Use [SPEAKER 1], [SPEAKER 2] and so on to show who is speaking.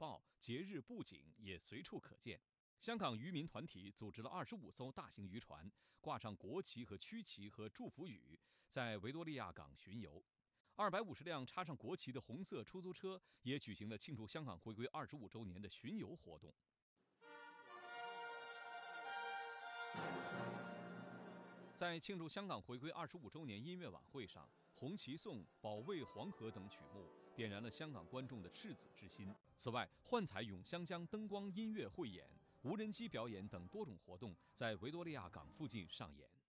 [SPEAKER 1] 报、节日布景也随处可见。香港渔民团体组织了25艘大型渔船，挂上国旗和区旗和祝福语，在维多利亚港巡游。250辆插上国旗的红色出租车也举行了庆祝香港回归25周年的巡游活动。在庆祝香港回归25周年音乐晚会上，《红旗颂》《保卫黄河》等曲目点燃了香港观众的赤子之心。此外，幻彩咏香江灯光音乐汇演、无人机表演等多种活动在维多利亚港附近上演。